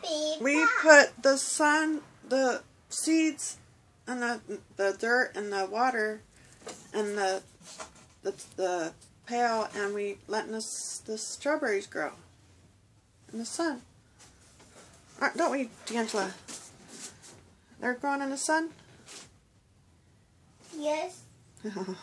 We put the sun, the seeds, and the dirt and the water and the pail, and we letting the strawberries grow in the sun. Don't we, Deangela? They're growing in the sun? Yes.